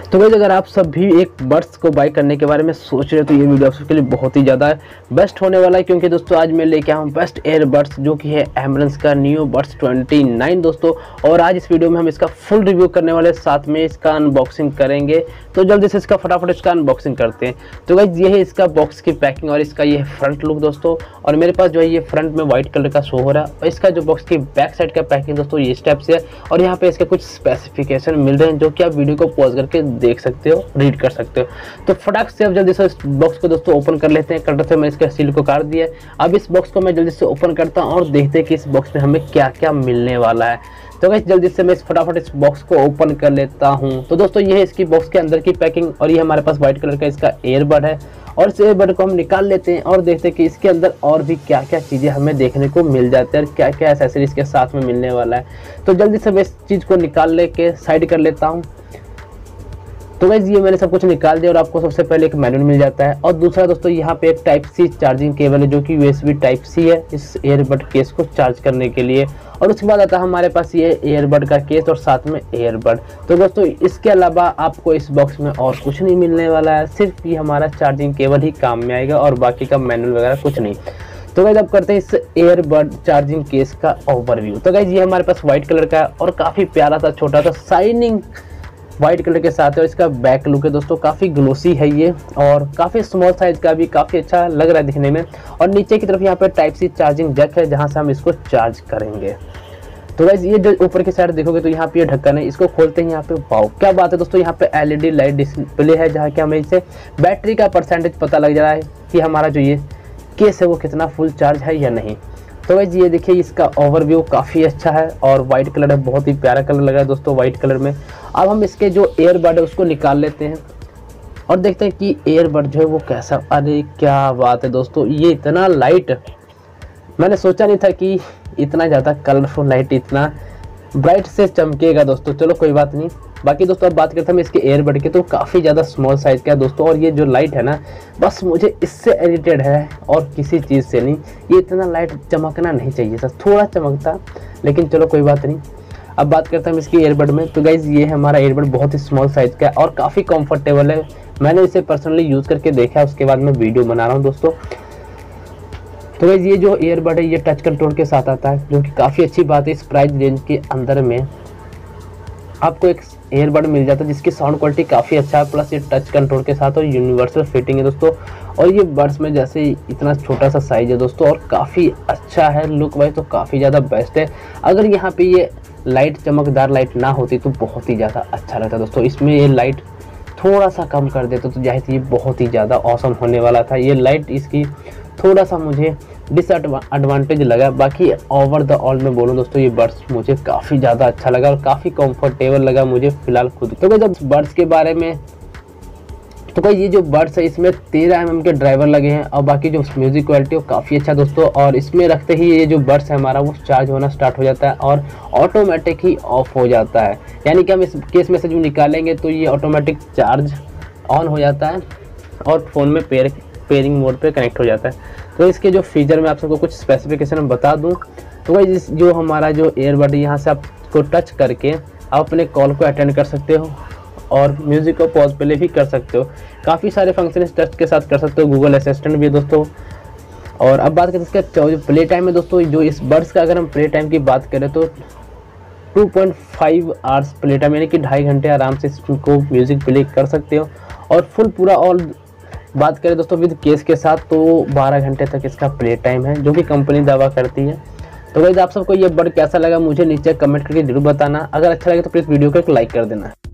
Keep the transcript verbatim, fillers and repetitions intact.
तो गाइस अगर आप सब भी एक बड्स को बाय करने के बारे में सोच रहे हो तो ये वीडियो आप सबके लिए बहुत ही ज़्यादा बेस्ट होने वाला है, क्योंकि दोस्तों आज मैं लेके आया हूँ बेस्ट एयरबड्स जो कि है एमरल्स का नियो बड्स ट्वेंटी नाइन दोस्तों। और आज इस वीडियो में हम इसका फुल रिव्यू करने वाले, साथ में इसका अनबॉक्सिंग करेंगे। तो जल्दी से इसका फटाफट इसका अनबॉक्सिंग करते हैं। तो गाइस ये है इसका बॉक्स की पैकिंग और इसका ये फ्रंट लुक दोस्तों। और मेरे पास जो है ये फ्रंट में व्हाइट कलर का शो हो रहा है और इसका जो बॉक्स की बैक साइड का पैकिंग दोस्तों ये स्टेप से है। और यहाँ पे इसके कुछ स्पेसिफिकेशन मिल रहे हैं जो कि आप वीडियो को पॉज करके देख सकते हो, रीड कर सकते हो। तो फटाक से अब जल्दी से इस बॉक्स को दोस्तों ओपन कर लेते हैं। कटर से मैंने इसका सील को काट दिया है। अब इस बॉक्स को मैं जल्दी से ओपन करता हूँ और देखते हैं कि इस बॉक्स में हमें क्या क्या मिलने वाला है। तो गाइस जल्दी से मैं इस फटाफट इस बॉक्स को ओपन कर लेता हूँ। तो दोस्तों ये है इसकी बॉक्स के अंदर की पैकिंग और ये हमारे पास व्हाइट कलर का इसका एयरबड है। और इस एयरबड को हम निकाल लेते हैं और देखते हैं कि इसके अंदर और भी क्या क्या चीज़ें हमें देखने को मिल जाती है और क्या क्या एक्सेसरीज के साथ में मिलने वाला है। तो जल्दी से मैं इस चीज़ को निकाल लेके साइड कर लेता हूँ। तो गाइस ये मैंने सब कुछ निकाल दिया और आपको सबसे पहले एक मैनुअल मिल जाता है। और दूसरा दोस्तों यहाँ पे एक टाइप सी चार्जिंग केबल है जो कि यूएसबी टाइप सी है इस एयरबड केस को चार्ज करने के लिए। और उसके बाद आता है हमारे पास ये एयरबड का केस और साथ में एयरबड। तो दोस्तों इसके अलावा आपको इस बॉक्स में और कुछ नहीं मिलने वाला है, सिर्फ ये हमारा चार्जिंग केबल ही काम में आएगा और बाकी का मैनुअल वगैरह कुछ नहीं। तो गाइस अब करते हैं इस एयरबड चार्जिंग केस का ओवरव्यू। तो गाइस ये हमारे पास व्हाइट कलर का है और काफ़ी प्यारा सा छोटा सा शाइनिंग व्हाइट कलर के साथ है। और इसका बैक लुक है दोस्तों, काफ़ी ग्लोसी है ये और काफ़ी स्मॉल साइज का भी काफ़ी अच्छा लग रहा है दिखने में। और नीचे की तरफ यहाँ पे टाइप सी चार्जिंग जैक है जहाँ से हम इसको चार्ज करेंगे। तो गाइस ये जो ऊपर की साइड देखोगे तो यहाँ पे ये ढक्कन है, इसको खोलते हैं यहाँ पे। वाओ क्या बात है दोस्तों, यहाँ पे एलईडी लाइट डिस्प्ले है जहाँ कि हमें इससे बैटरी का परसेंटेज पता लग जा रहा है कि हमारा जो ये केस है वो कितना फुल चार्ज है या नहीं। तो गाइस ये देखिए इसका ओवरव्यू काफ़ी अच्छा है और वाइट कलर है, बहुत ही प्यारा कलर लग रहा है दोस्तों वाइट कलर में। अब हम इसके जो एयरबड है उसको निकाल लेते हैं और देखते हैं कि एयरबड जो है वो कैसा। अरे क्या बात है दोस्तों, ये इतना लाइट, मैंने सोचा नहीं था कि इतना ज़्यादा कलरफुल लाइट इतना ब्राइट से चमकेगा दोस्तों। चलो कोई बात नहीं। बाकी दोस्तों अब बात करते हैं इसके एयरबड की, तो काफ़ी ज़्यादा स्मॉल साइज़ का है दोस्तों। और ये जो लाइट है ना, बस मुझे इससे इरिटेट है और किसी चीज़ से नहीं। ये इतना लाइट चमकना नहीं चाहिए था, थोड़ा चमकता, लेकिन चलो कोई बात नहीं। अब बात करते हैं हम इसकी एयरबड में। तो गाइज़ ये है हमारा एयरबड, बहुत ही स्मॉल साइज़ का है और काफ़ी कंफर्टेबल है। मैंने इसे पर्सनली यूज़ करके देखा है, उसके बाद मैं वीडियो बना रहा हूँ दोस्तों। तो गाइस ये जो एयरबड है ये टच कंट्रोल के साथ आता है, जो कि काफ़ी अच्छी बात है। इस प्राइस रेंज के अंदर में आपको एक एयरबड मिल जाता है जिसकी साउंड क्वालिटी काफ़ी अच्छा है, प्लस ये टच कंट्रोल के साथ और यूनिवर्सल फिटिंग है दोस्तों। और ये बड्स में जैसे इतना छोटा सा साइज है दोस्तों और काफ़ी अच्छा है लुक वाइज, तो काफ़ी ज़्यादा बेस्ट है। अगर यहाँ पे ये लाइट चमकदार लाइट ना होती तो बहुत ही ज़्यादा अच्छा लगता दोस्तों। इसमें ये लाइट थोड़ा सा कम कर देते तो जाहिर ये बहुत ही ज़्यादा औसम होने वाला था। ये लाइट इसकी थोड़ा सा मुझे डिसएडवांटेज लगा। बाकी ओवर द ऑल में बोलूँ दोस्तों ये बड्स मुझे काफ़ी ज़्यादा अच्छा लगा और काफ़ी कंफर्टेबल लगा मुझे फ़िलहाल खुद। तो जब बड्स के बारे में, तो कोई ये जो बड्स है इसमें तेरह एम एम के ड्राइवर लगे हैं और बाकी जो म्यूज़िक क्वालिटी है वो काफ़ी अच्छा दोस्तों। और इसमें रखते ही ये जो बड्स है हमारा वो चार्ज होना स्टार्ट हो जाता है और ऑटोमेटिक ही ऑफ हो जाता है। यानी कि हम इस केस में से जो निकालेंगे तो ये ऑटोमेटिक चार्ज ऑन हो जाता है और फ़ोन में पेयर पेयरिंग मोड पे कनेक्ट हो जाता है। तो इसके जो फीचर में आप सबको कुछ स्पेसिफिकेशन बता दूं तो भाई इस जो हमारा जो एयरबड है यहाँ से आपको टच करके आप अपने कॉल को अटेंड कर सकते हो और म्यूज़िक को पॉज प्ले भी कर सकते हो। काफ़ी सारे फंक्शन इस टच के साथ कर सकते हो, गूगल असिस्टेंट भी है दोस्तों। और अब बात करें इसका जो प्ले टाइम है दोस्तों, जो इस बड्स का अगर हम प्ले टाइम की बात करें तो two point five hours playtime, यानी कि ढाई घंटे आराम से इसको म्यूज़िक प्ले कर सकते हो। और फुल पूरा और बात करें दोस्तों विद केस के साथ तो बारह घंटे तक इसका प्ले टाइम है, जो कि कंपनी दावा करती है। तो गाइस आप सबको ये बड कैसा लगा मुझे नीचे कमेंट करके जरूर बताना। अगर अच्छा लगे तो प्लीज़ वीडियो को एक लाइक कर देना।